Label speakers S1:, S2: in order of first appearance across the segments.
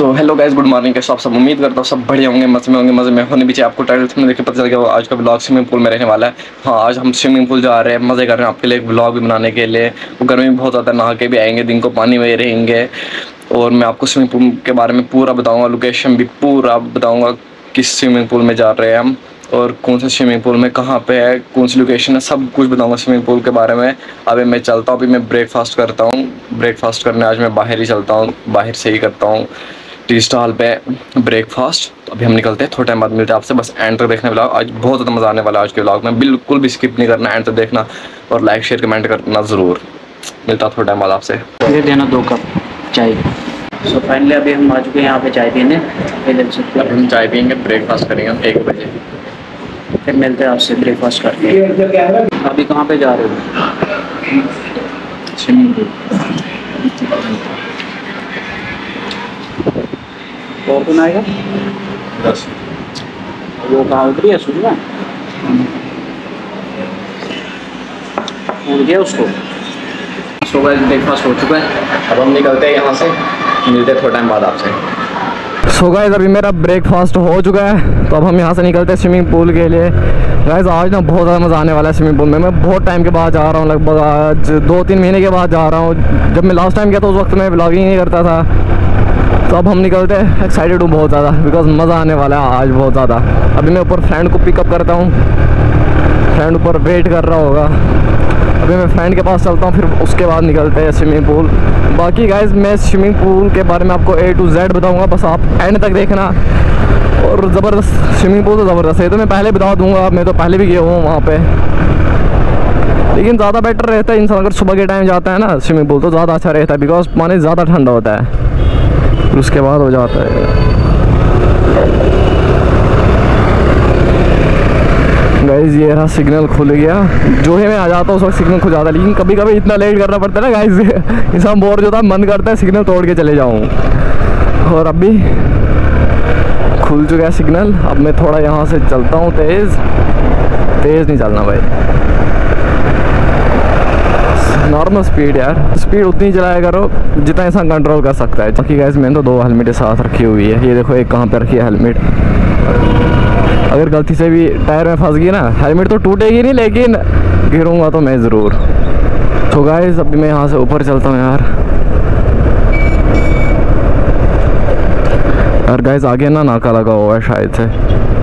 S1: सो hello guys, good morning. कैसे आप सब? उम्मीद करता हूँ सब बढ़िया होंगे, मजे में होंगे। मजे में होने पीछे आपको टाइटल में देख के पता चल गया आज का ब्लॉग स्विमिंग पूल में रहने वाला है। हाँ, आज हम स्विमिंग पूल जा रहे हैं, मज़े कर रहे हैं आपके लिए एक ब्लॉग भी बनाने के लिए। गर्मी बहुत ज़्यादा, नहा के भी आएंगे, दिन को पानी में रहेंगे और मैं आपको स्विमिंग पूल के बारे में पूरा बताऊँगा, लोकेशन भी पूरा बताऊँगा, किस स्विमिंग पूल में जा रहे हैं हम और कौन से स्विमिंग पूल में कहाँ पे है, कौन सी लोकेशन है, सब कुछ बताऊंगा स्विमिंग पूल के बारे में। अभी मैं चलता हूँ, अभी मैं ब्रेकफास्ट करता हूँ। ब्रेकफास्ट करने आज मैं बाहर ही चलता हूँ, बाहर से ही करता हूँ टी स्टॉल पे ब्रेकफास्ट। तो अभी हम निकलते हैं, थोड़ा टाइम बाद मिलते हैं आपसे। बस एंड तक देखने वाला, आज बहुत ज़्यादा मज़ा आने वाला है आज के व्लॉग में, बिल्कुल भी स्किप नहीं करना, एंड तक देखना और लाइक शेयर कमेंट करना ज़रूर। मिलता थोड़ा टाइम बाद आपसे।
S2: ये देना 2 कप चाय। सो फाइनली अभी हम आ चुके हैं यहाँ पे चाय पीने।
S1: अभी हम चाय पियेंगे, ब्रेकफास्ट करेंगे 1 बजे,
S2: फिर मिलते हैं आपसे ब्रेकफास्ट करके। अभी कहाँ पे जा रहे हो? Swimming pool. कौन आएगा?
S1: 10।
S2: वो कहाँ उतरी है? सुन में उड़ गया उसको।
S1: सो गाइस, ब्रेकफास्ट हो चुका है, अब हम निकलते हैं यहाँ से, मिलते हैं थोड़ा टाइम बाद आपसे। सो गाइस, अभी मेरा ब्रेकफास्ट हो चुका है, तो अब हम यहाँ से निकलते हैं स्विमिंग पूल के लिए। गाइस आज ना बहुत ज़्यादा मज़ा आने वाला है स्विमिंग पूल में। मैं बहुत टाइम के बाद जा रहा हूँ, लगभग आज 2-3 महीने के बाद जा रहा हूँ। जब मैं लास्ट टाइम गया तो उस वक्त मैं ब्लॉगिंग नहीं करता था। तो अब हम निकलते हैं, एक्साइटेड हूँ बहुत ज़्यादा, बिकॉज मज़ा आने वाला है आज बहुत ज़्यादा। अभी मैं ऊपर फ्रेंड को पिकअप करता हूँ, फ्रेंड ऊपर वेट कर रहा होगा। अभी मैं फ्रेंड के पास चलता हूँ, फिर उसके बाद निकलते हैं स्विमिंग पूल। बाकी गाइस मैं स्विमिंग पूल के बारे में आपको A to Z बताऊँगा, बस आप एंड तक देखना। और ज़बरदस्त स्विमिंग पूल तो ज़बरदस्त है, तो मैं पहले बता दूँगा, मैं तो पहले भी गया हूँ वहाँ पे। लेकिन ज़्यादा बेटर रहता है इंसान अगर सुबह के टाइम जाता है ना स्विमिंग पूल, तो ज़्यादा अच्छा रहता है, बिकॉज पानी ज़्यादा ठंडा होता है, फिर उसके बाद हो जाता है। गाइस ये रहा, सिग्नल खुल गया। जो है मैं आ जाता हूँ उस वक्त सिग्नल खुल जाता है, लेकिन कभी कभी इतना लेट करना पड़ता है ना गाइस, इंसान बोर होता है, मन करता है सिग्नल तोड़ के चले जाऊँ। और अभी खुल चुका है सिग्नल। अब मैं थोड़ा यहाँ से चलता हूँ, तेज़ नहीं चलना भाई, नॉर्मल स्पीड यार, स्पीड उतनी ही चलाया करो जितना इंसान कंट्रोल कर सकता है। बाकी गाइस मैंने तो 2 हेलमेट साथ रखी हुई है, ये देखो एक कहाँ पे रखी है हेलमेट। अगर गलती से भी टायर में फंस गई ना, हेलमेट तो टूटेगी नहीं, लेकिन गिरूंगा तो मैं ज़रूर। तो गाइस अभी मैं यहाँ से ऊपर चलता हूँ यार। गाइस आगे ना नाका लगा हुआ है शायद से,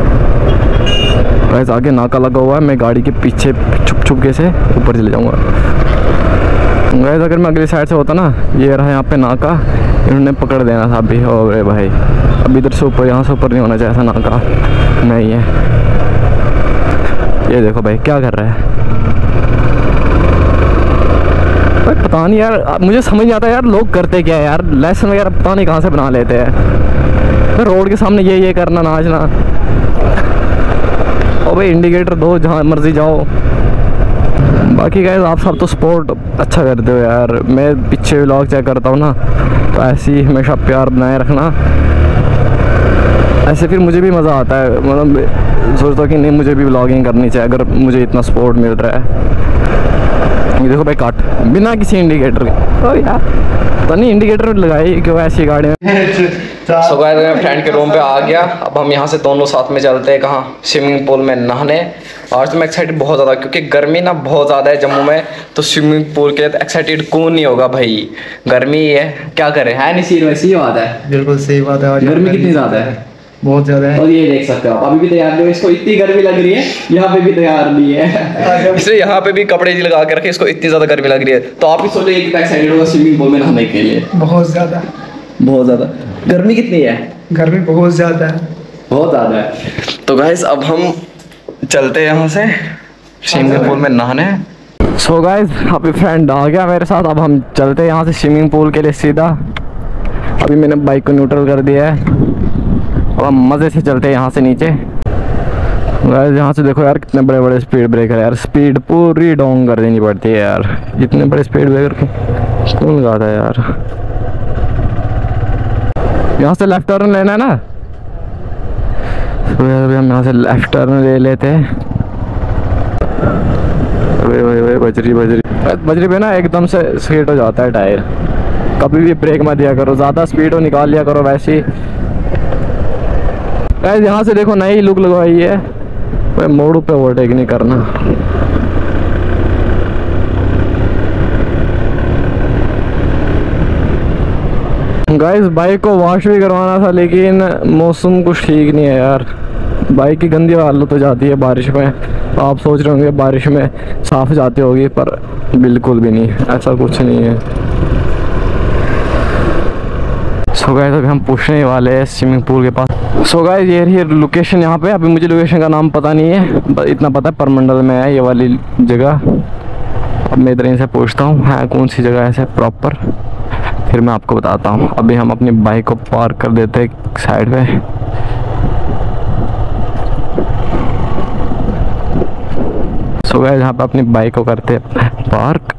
S1: गाइस आगे नाका लगा हुआ है, मैं गाड़ी के पीछे छुप के से ऊपर चले जाऊँगा। गाइस अगर मैं अगली साइड से होता ना, ये रहा यहाँ पे नाका, इन्होंने पकड़ देना था अभी। अरे भाई अभी इधर से ऊपर, यहाँ से ऊपर नहीं होना चाहिए था नाका, नहीं है। ये देखो भाई क्या कर रहा है भाई, पता नहीं यार, मुझे समझ नहीं आता यार लोग करते क्या है यार, लेसन वगैरह पता नहीं कहाँ से बना लेते हैं। तो रोड के सामने ये करना, नाचना। और भाई इंडिकेटर दो जहाँ मर्जी जाओ। बाकी गाइस आप सब तो स्पोर्ट अच्छा करते हो यार, मैं पीछे व्लॉग चेक करता हूँ ना, तो ऐसे ही हमेशा प्यार बनाए रखना, ऐसे फिर मुझे भी मज़ा आता है। मतलब सोचता हूँ कि नहीं मुझे भी व्लॉगिंग करनी चाहिए अगर मुझे इतना सपोर्ट मिल रहा है। ये देखो भाई काट बिना किसी इंडिकेटर के, तो यार पता नहीं इंडिकेटर लगाई क्यों ऐसी गाड़ी में। सो गाइस मैं फ्रेंड के रूम पे आ गया, अब हम यहाँ से दोनों साथ में चलते हैं कहाँ, स्विमिंग पूल में नहाने। आज तो मैं एक्साइटेड बहुत ज़्यादा, क्योंकि गर्मी ना बहुत ज़्यादा है जम्मू में, तो स्विमिंग पूल के लिए तो एक्साइटेड कौन नहीं होगा भाई, गर्मी है क्या करें, है नहीं सीन, वैसी बात है।
S2: बिल्कुल सही बात है।
S1: गर्मी कितनी ज़्यादा है,
S2: बहुत ज़्यादा है।
S1: और ये देख सकते हो आप, अभी भी तैयार नहीं हो, इसको इतनी गर्मी लग रही है, यहाँ पे भी तैयार नहीं है, इसलिए यहाँ पे भी कपड़े लगा के रखे, इसको इतनी ज़्यादा गर्मी लग रही है। तो आप ही सोचिए कितना एक्साइटेड होगा स्विमिंग पूल में नहाने के लिए।
S2: बहुत ज़्यादा,
S1: बहुत ज़्यादा। गर्मी कितनी है?
S2: गर्मी बहुत ज़्यादा है,
S1: बहुत ज़्यादा है। तो गाइस अब हम चलते हैं यहाँ से स्विमिंग पूल में नहाने। सो गाइस अभी फ्रेंड आ गया मेरे साथ, अब हम चलते हैं यहाँ से स्विमिंग पूल के लिए सीधा। अभी मैंने बाइक को न्यूट्रल कर दिया है, अब हम मज़े से चलते हैं यहाँ से नीचे। गाइस यहाँ से देखो यार कितने बड़े बड़े स्पीड ब्रेकर है यार, स्पीड पूरी डाउन कर देनी पड़ती है यार, इतने बड़े स्पीड ब्रेकर कौन लगाता है यार। यहाँ से लेफ्ट टर्न लेना है ना, तो यार अभी हम यहाँ से लेफ्ट टर्न ले लेते हैं। बजरी पे ना एकदम से स्किड हो जाता है टायर, कभी भी ब्रेक मत दिया करो, ज़्यादा स्पीड हो निकाल लिया करो वैसे ही। गाइस यहाँ से देखो नई लुक लगवाई है, कोई मोड़ पे ओवरटेक नहीं करना। गाइस बाइक को वॉश भी करवाना था लेकिन मौसम कुछ ठीक नहीं है यार, बाइक की गंदी हालत हो जाती है बारिश में। आप सोच रहे होंगे बारिश में साफ जाती होगी, पर बिल्कुल भी नहीं, ऐसा कुछ नहीं है। सो गाइस अभी हम पूछने वाले हैं स्विमिंग पूल के पास। सो गाइस ये रही लोकेशन यहाँ पे, अभी मुझे लोकेशन का नाम पता नहीं है, बस इतना पता है परमंडल में है ये वाली जगह। अब मैं इधर इनसे पूछता हूँ है कौन सी जगह है प्रॉपर, फिर मैं आपको बताता हूँ। अभी हम अपनी बाइक को पार्क कर देते हैं साइड पे। सो गाइस यहाँ पे अपनी बाइक को करते हैं पार्क।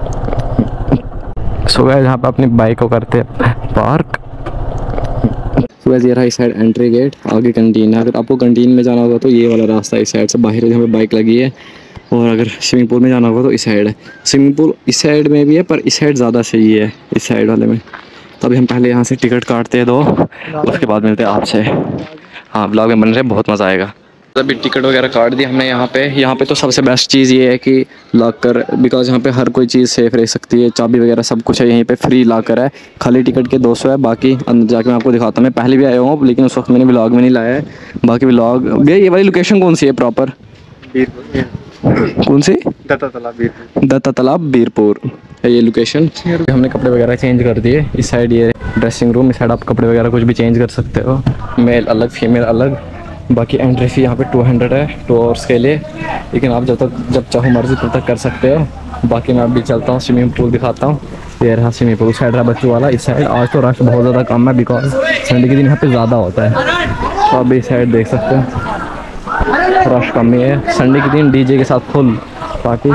S1: सो गाइस यहाँ पे अपनी बाइक को करते हैं पार्क। सो गाइस ये रहा इस साइड एंट्री गेट, आगे कैंटीन है। अगर आपको कैंटीन में जाना होगा तो ये वाला रास्ता इस साइड से बाहर है जहाँ पे बाइक लगी है, और अगर स्विमिंग पूल में जाना होगा तो इस साइड है। स्विमिंग पूल इस साइड में भी है पर इस साइड ज़्यादा सही है इस साइड वाले में। तो अभी हम पहले यहाँ से टिकट काटते हैं 2, उसके बाद मिलते हैं आपसे। हाँ ब्लॉग में बन रहे, बहुत मज़ा आएगा। अभी टिकट वगैरह काट दी हमने यहाँ पे तो सबसे बेस्ट चीज़ ये है कि लॉकर, बिकॉज यहाँ पे हर कोई चीज़ सेफ रह सकती है, चाबी वगैरह सब कुछ है। यहीं पे फ्री लॉकर है, खाली टिकट के 200 है, बाकी अंदर जाके मैं आपको दिखाता हूँ। मैं पहले भी आया हूँ लेकिन उस वक्त मैंने व्लॉग में नहीं लाया है, बाकी व्लॉग। भैया ये वाली लोकेशन कौन सी है प्रॉपर? कौन सी? दत्ता तालाब बीरपुर है ये लोकेशन। हमने कपड़े वगैरह चेंज कर दिए। इस साइड ये ड्रेसिंग रूम, इस साइड आप कपड़े वगैरह कुछ भी चेंज कर सकते हो, मेल अलग फीमेल अलग। बाकी एंट्री फी यहाँ पे 200 है 2 आवर्स के लिए, लेकिन आप जब चाहो मर्जी तब तक कर सकते हो। बाकी मैं अभी चलता हूँ स्विमिंग पूल दिखाता हूँ। ये रहा स्विमिंग पूल, साइड रहा बच्चों वाला। इस साइड आज तो रश बहुत ज़्यादा कम है बिकॉज संडे के दिन यहाँ पे ज़्यादा होता है, तो आप इस साइड देख सकते हो रश कम ही है। संडे के दिन डीजे के साथ फुल पार्टी।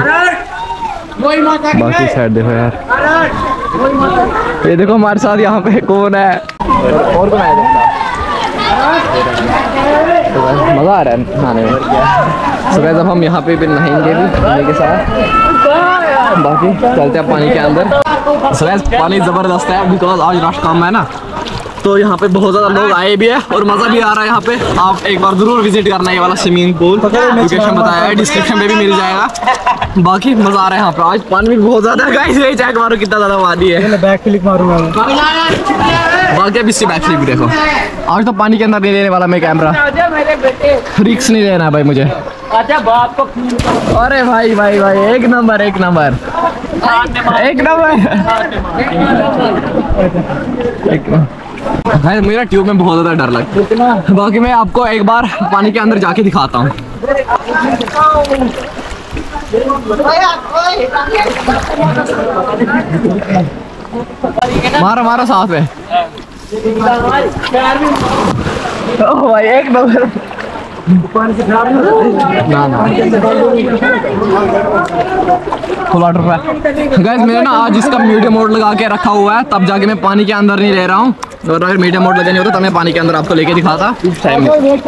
S1: बाकी साइड देखो यार, ये देखो हमारे साथ यहाँ पे कौन है और कौन आया, मज़ा आ रहा है नहाने में। सुबह जब हम यहाँ पे भी नहाएंगे भी नहाने के साथ। बाकी चलते हैं पानी के अंदर। सुबह पानी ज़बरदस्त है बिकॉज आज रश कम है ना, तो यहाँ पे बहुत ज़्यादा लोग आए भी है और मज़ा भी आ रहा है यहाँ पे। आप एक बार ज़रूर विजिट करना है ये वाला स्विमिंग पूल, लोकेशन बताया है डिस्क्रिप्शन में भी मिल जाएगा। बाकी मज़ा आ रहा है यहाँ पे, आज पानी भी बहुत ज़्यादा है। गाइस ये चेक मारो कितना ज़्यादा पानी है। बैक फ्लिप मारूंगा, बाकी अब इससे बैक फ्लिप भी देखो। आज तो पानी के अंदर नहीं लेने वाला मैं कैमरा, रिक्स नहीं लेना है भाई मुझे। अरे भाई भाई भाई एक नंबर एक नंबर एक नंबर एक भाई। मेरा ट्यूब में बहुत ज़्यादा डर लगता है। बाकी मैं आपको एक बार पानी के अंदर जाके दिखाता हूँ। मारो मारो साथ में। ओ भाई एक नंबर ना ना फुल वाटर पे। गाइस मैंने ना आज इसका मीडियम मोड लगा के रखा हुआ है, तब जाके मैं पानी के अंदर नहीं ले रहा हूँ। और अगर मीडियम मोड लगा नहीं होता तब मैं पानी के अंदर आपको लेके दिखाता इस टाइम में।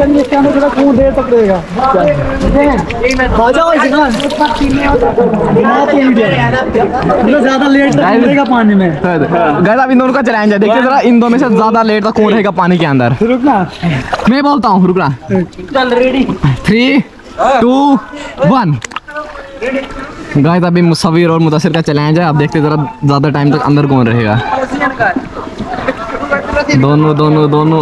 S2: ज़्यादा लेट रहेगा पानी में।
S1: गाइस अब इन दोनों का चैलेंज है, देखते जरा इन दो में से ज़्यादा लेट तक कौन रहेगा पानी के अंदर।
S2: रुकना,
S1: मैं बोलता हूँ रुकना।
S2: चल रेडी
S1: 3 2 1। गाइस अभी मुसव्विर और मुदस्सिर का चैलेंज है, अब देखते जरा ज़्यादा टाइम तक अंदर कौन रहेगा। दोनों दोनों दोनों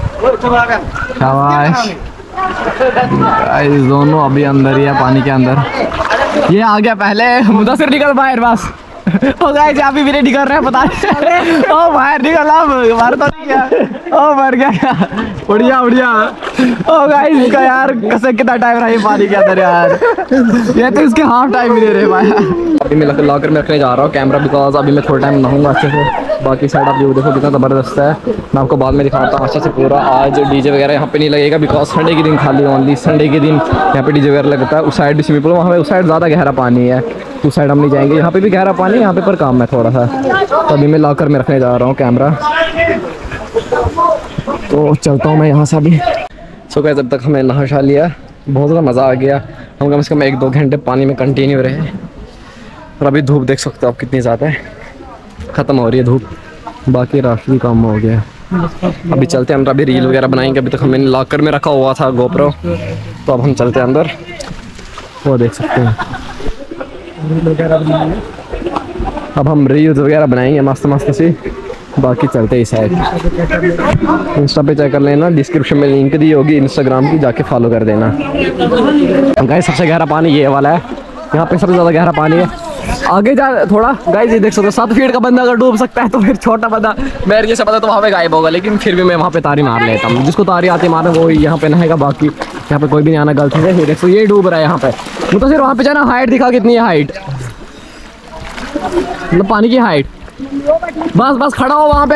S1: शाबाश। गाइस दोनों अभी अंदर ही है पानी के अंदर। ये आ गया पहले, मुदस्सिर निकल बाहर बस। ओ गाइस यहाँ भी मेरे निकल रहे हैं पता नहीं। ओ बाहर निकल, अब मार तो नहीं गया, ओ मर गया। बढ़िया बढ़िया। ओ गाइस इसका यार कैसे कितना टाइम रहा है पानी के अंदर यार, ये तो इसके हाफ टाइम भी दे रहे भाई। अभी मैं लॉकर में रखने जा रहा हूँ कैमरा बिकॉज अभी मैं थोड़ा टाइम नहाऊंगा अच्छे से। बाकी साइड आप व्यू देखो कितना ज़बरदस्त है, मैं आपको बाद में दिखाता हूँ अच्छे से पूरा। आज डीजे वगैरह यहाँ पे नहीं लगेगा बिकॉज संडे के दिन खाली ओनली संडे के दिन यहाँ पे डीजे वगैरह लगता है। उस साइड भी स्विमिंग पूल, वहाँ पे उस साइड ज़्यादा गहरा पानी है, उस साइड हम नहीं जाएंगे। यहाँ पे भी गहरा पानी है, यहाँ पे पर काम है थोड़ा सा, तो अभी मैं लॉकर में रखने जा रहा हूँ कैमरा। तो चलता हूँ मैं यहाँ से अभी। सो गाइस जब तक हमें नहा शा लिया, बहुत ज़्यादा मज़ा आ गया। हम कम से कम 1-2 घंटे पानी में कंटिन्यू रहे। और अभी धूप देख सकते हो आप कितनी ज़्यादा है, ख़त्म हो रही है धूप। बाकी राशि काम हो गया है। अभी चलते हैं अंदर, अभी रील वगैरह बनाएंगे। अभी तक हमने लॉकर में रखा हुआ था गोप्रो, तो अब हम चलते हैं अंदर। वो देख सकते हैं, अब हम रील्स वगैरह बनाएंगे मस्त मस्त सी। बाकी चलते ही साइड इंस्टा पे चेक कर लेना, डिस्क्रिप्शन में लिंक दी होगी इंस्टाग्राम की, जाके फॉलो कर देना। गाइस सबसे गहरा पानी ये वाला है, यहाँ पे सबसे ज़्यादा गहरा पानी है। आगे जा थोड़ा गाइस, ये देख सकते हो 7 फीट का बंदा अगर डूब सकता है तो फिर छोटा बंदा मेरे जैसे बंदा तो वहाँ पे गायब होगा। लेकिन फिर भी मैं वहाँ पे तारी मार लेता हूँ, जिसको तारी आती मारना वो यहाँ पे नहाएगा। बाकी यहाँ पे कोई भी नहीं आना गलती है। ये देखो ये डूब रहा है यहाँ पे, तो फिर वहाँ पे जाना। हाइट दिखा कितनी है, हाइट मतलब पानी की हाइट। बस बस खड़ा हो वहाँ पे,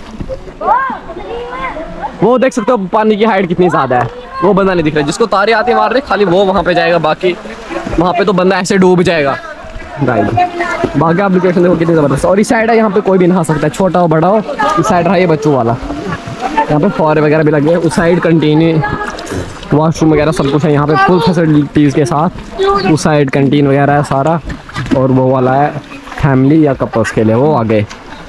S1: वो देख सकते हो पानी की हाइट कितनी ज़्यादा है। वो बंदा नहीं दिख रहा, जिसको तारे आते मार रहे खाली वो वहाँ पे जाएगा। बाकी वहाँ पे तो बंदा ऐसे डूब जाएगा गाइस। बाकी आप लोकेशन देखो कितनी ज़बरदस्त। और इस साइड है, यहाँ पे कोई भी नहा सकता है, छोटा हो बड़ा हो। इस साइड रहा ये बच्चों वाला, यहाँ पे फौरे वगैरह भी लगे हैं। उस साइड कंटीन वॉशरूम वगैरह सब कुछ है यहाँ पे फुल फैसिलिटीज़ के साथ। उस साइड कंटीन वगैरह है सारा, और वो वाला है फैमिली या कपल्स के लिए, वो आगे।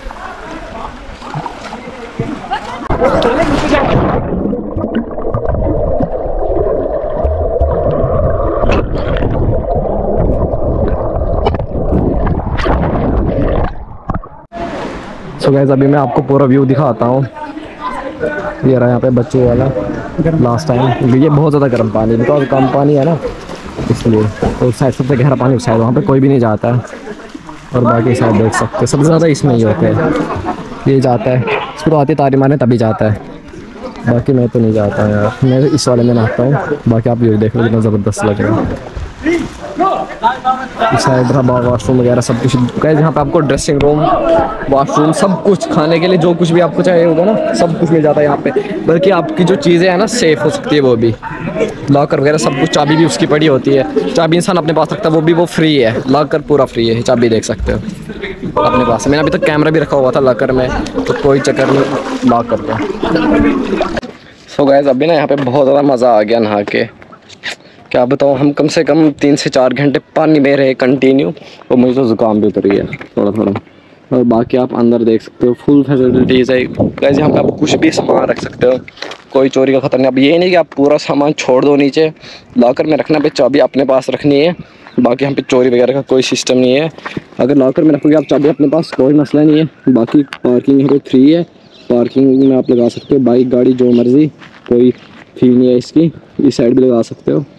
S1: सो गाइस अभी मैं आपको पूरा व्यू दिखाता हूँ। ये रहा यहाँ पे बच्चों वाला लास्ट टाइम। ये बहुत ज़्यादा गर्म पानी, बिकॉज कम पानी है ना इसलिए। तो उस साइड सबसे गहरा पानी उस साइड, वहाँ पे कोई भी नहीं जाता है। और बाकी साइड देख सकते हैं सबसे ज़्यादा इसमें ही होते हैं। ये जाता है, इसको तो आती तारी मारने तभी जाता है, बाकी मैं तो नहीं जाता यार। मैं इस वाले में नहाता हूँ। बाकी आप व्यू देख लो कितना ज़बरदस्त लग रहा है। इस साइड रहा वॉशरूम वगैरह सब कुछ। गाइस यहाँ पे आपको ड्रेसिंग रूम, वॉशरूम, सब कुछ खाने के लिए जो कुछ भी आपको चाहिए होगा ना सब कुछ मिल जाता है यहाँ पे। बल्कि आपकी जो चीज़ें हैं ना सेफ हो सकती है, वो भी लॉकर वगैरह सब कुछ। चाबी भी उसकी पड़ी होती है, चाबी इंसान अपने पास रखता है, वो भी वो फ्री है। लॉकर पूरा फ्री है, चाबी देख सकते हो अपने पास। मैंने अभी तक कैमरा भी रखा हुआ था लॉकर में, तो कोई चक्कर नहीं लॉक करता। सो गाइस अभी ना यहाँ पे बहुत ज़्यादा मज़ा आ गया नहा के, क्या बताऊँ। हम कम से कम 3 से 4 घंटे पानी में रहे कंटिन्यू, और मुझे तो ज़ुकाम भी उतर गया थोड़ा थोड़ा। और बाकी आप अंदर देख सकते हो फुल फैसिलिटीज़ है गाइस। यहाँ पे आप कुछ भी सामान रख सकते हो, कोई चोरी का खतरा नहीं। अब ये नहीं कि आप पूरा सामान छोड़ दो नीचे, लॉकर में रखना पे चाबी अपने पास रखनी है। बाकी यहाँ पे चोरी वगैरह का कोई सिस्टम नहीं है। अगर लॉकर में रखोगे आप चाबी अपने पास, कोई मसला नहीं है। बाकी पार्किंग यहाँ पे फ्री है, पार्किंग में आप लगा सकते हो बाइक गाड़ी जो मर्ज़ी, कोई फी नहीं है इसकी। इस साइड भी लगा सकते हो।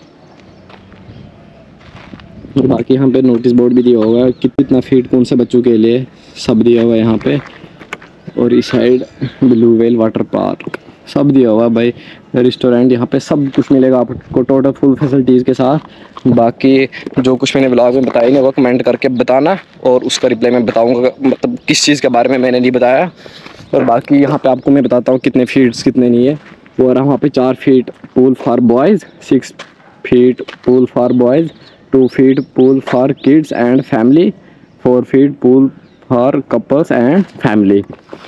S1: और बाकी यहाँ पे नोटिस बोर्ड भी दिया होगा कि कितना फीट कौन से बच्चों के लिए, सब दिया हुआ है यहाँ पे। और इस side blue whale water park सब दिया हुआ है भाई। रेस्टोरेंट यहाँ पे सब कुछ मिलेगा आपको टोटल फुल फैसिलिटीज़ के साथ। बाकी जो कुछ मैंने ब्लॉग में बताएंगे वो कमेंट करके बताना, और उसका रिप्लाई मैं बताऊँगा, मतलब किस चीज़ के बारे में मैंने नहीं बताया। और बाकी यहाँ पे आपको मैं बताता हूँ कितने फीट्स कितने नहीं है। और वहाँ पे 4 feet pool for boys, 6 feet pool for boys, 2 feet pool for kids and family, 4 feet pool for couples and family.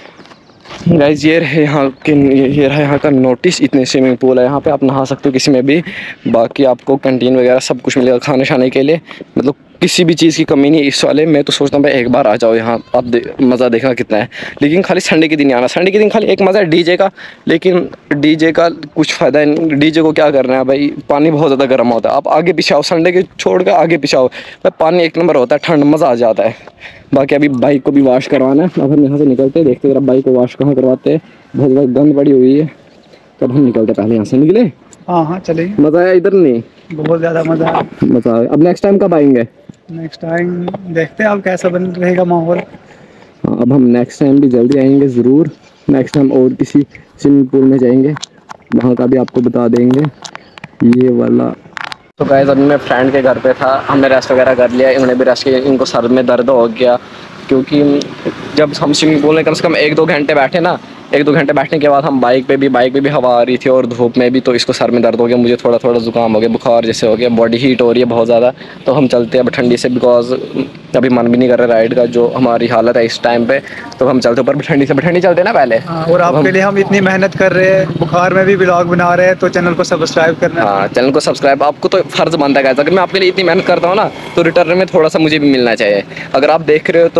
S1: Guys ये रहे यहाँ का नोटिस। इतने स्विमिंग पूल है यहाँ पे, आप नहा सकते हो किसी में भी। बाकी आपको कैंटीन वगैरह सब कुछ मिलेगा खाने शाने के लिए, मतलब किसी भी चीज़ की कमी नहीं इस वाले। मैं तो सोचता हूँ भाई एक बार आ जाओ यहाँ, आप मज़ा देखना कितना है। लेकिन खाली संडे के दिन ही आना। संडे के दिन खाली एक मज़ा है डीजे का, लेकिन डीजे का कुछ फ़ायदा नहीं। डीजे को क्या करना है भाई, पानी बहुत ज़्यादा गर्म होता है। आप आगे पीछे आओ, संडे के छोड़ कर आगे पीछे आओ भाई, पानी एक नंबर होता है, ठंड मज़ा आ जाता है। बाकी अभी बाइक को भी वॉश करवाना है। अब हम यहाँ से निकलते देखते जरा बाइक को वॉश कहाँ करवाते हैं। बहुत ज़्यादा गंद पड़ी हुई है, तब हम निकलते। पहले यहाँ से निकले।
S2: हाँ चलिए।
S1: मज़ा आया इधर? नहीं
S2: बहुत ज़्यादा मज़ा आया।
S1: अब नेक्स्ट टाइम कब आएंगे?
S2: नेक्स्ट टाइम देखते हैं अब कैसा बन रहेगा माहौल।
S1: हाँ अब हम नेक्स्ट टाइम भी जल्दी आएंगे ज़रूर। नेक्स्ट टाइम और किसी स्विमिंग पूल में जाएंगे, वहाँ का भी आपको बता देंगे ये वाला। तो गाइस अभी मैं फ्रेंड के घर पे था, हमने रेस्ट वगैरह कर लिया, इन्होंने भी रेस्ट किया। इनको सर में दर्द हो गया, क्योंकि जब हम स्विमिंग पूल में कम से कम 1-2 घंटे बैठे ना, 1-2 घंटे बैठने के बाद हम बाइक पे भी हवा आ रही थी और धूप में भी, तो इसको सर में दर्द हो गया। मुझे थोड़ा थोड़ा ज़ुकाम हो गया, बुखार जैसे हो गया, बॉडी हीट हो रही है बहुत ज़्यादा। तो हम चलते हैं अब ठंडी से, बिकॉज अभी मन भी नहीं कर रहा राइड का, जो हमारी हालत है इस टाइम पे। तो हम चलते ऊपर ठंडी से, ठंडी चलते ना पहले।
S2: और आपके लिए हम इतनी मेहनत कर रहे हैं, बुखार में भी व्लॉग बना रहे हैं, तो चैनल को सब्सक्राइब करना।
S1: हाँ चैनल को सब्सक्राइब आपको तो फ़र्ज़ बनता है। अगर मैं आपके लिए इतनी मेहनत करता हूँ ना, तो रिटर्न में थोड़ा सा मुझे भी मिलना चाहिए। अगर आप देख रहे हो तो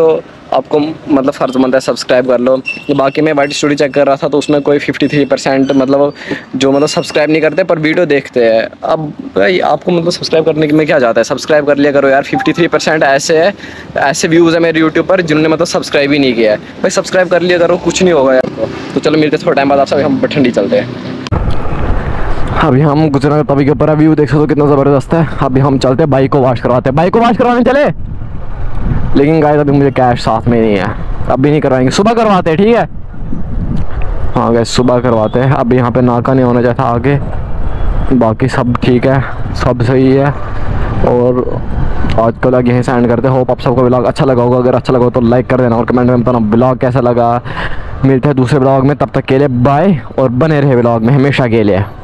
S1: आपको मतलब फ़र्ज़मंद है सब्सक्राइब कर लो। बाकी मैं वाइट स्टोरी चेक कर रहा था तो उसमें कोई 53% मतलब जो मतलब सब्सक्राइब नहीं करते पर वीडियो देखते हैं। अब भाई आपको मतलब सब्सक्राइब करने में क्या जाता है, सब्सक्राइब कर लिया करो यार। 53% ऐसे व्यूज़ है मेरे यूट्यूब पर जिन्होंने मतलब सब्सक्राइब ही नहीं किया है। भाई सब्सक्राइब कर लिया करो, कुछ नहीं होगा यार। तो चलो मिलते थोड़ा टाइम बाद आपसे, हम ठंडी चलते हैं। अभी हम गुजरा तभी के ऊपर व्यू देख सकते हो कितना ज़बरदस्त है। अभी हम चलते हैं बाइक को वॉश करवाते हैं, बाइक को वॉश करवाने चले। लेकिन गाइस अभी मुझे कैश साथ में नहीं है, अभी नहीं करवाएंगे, सुबह करवाते हैं, ठीक है। हाँ गाइस सुबह करवाते हैं। अभी यहाँ पे नाका नहीं होना चाहिए था आगे, बाकी सब ठीक है, सब सही है। और आज का व्लॉग यहीं से एंड करते हैं। होप आप सबको व्लॉग अच्छा लगा होगा, अगर अच्छा लगा हो तो लाइक कर देना और कमेंट में बताना व्लॉग कैसा लगा। मिलते हैं दूसरे व्लॉग में, तब तक के लिए बाय और बने रहे व्लॉग में हमेशा के लिए।